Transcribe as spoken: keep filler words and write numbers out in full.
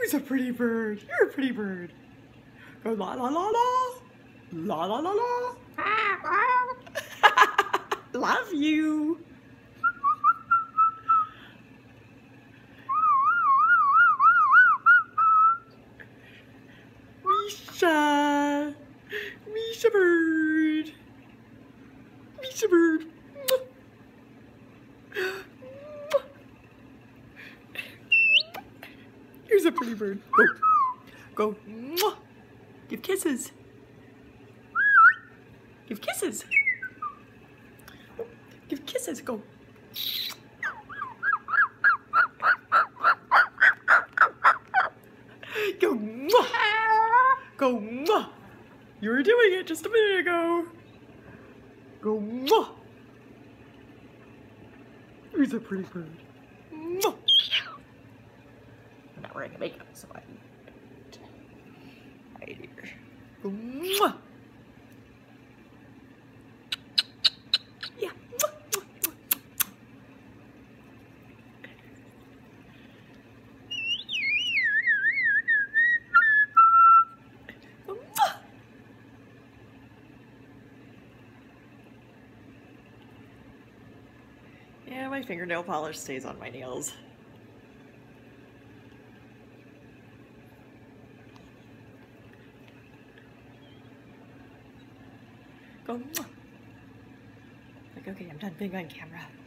Who's a pretty bird? You're a pretty bird. Go la la la la. La la la la. Love you. Misha. Misha bird. Misha bird. Here's a pretty bird. Go. Go. Give kisses. Give kisses. Give kisses. Go. Go. Go. You were doing it just a minute ago. Go. Here's a pretty bird. I'm not wearing makeup, so I don't hide here. Go. Yeah. Yeah, my fingernail polish stays on my nails. Go. Like, okay, I'm done being on camera.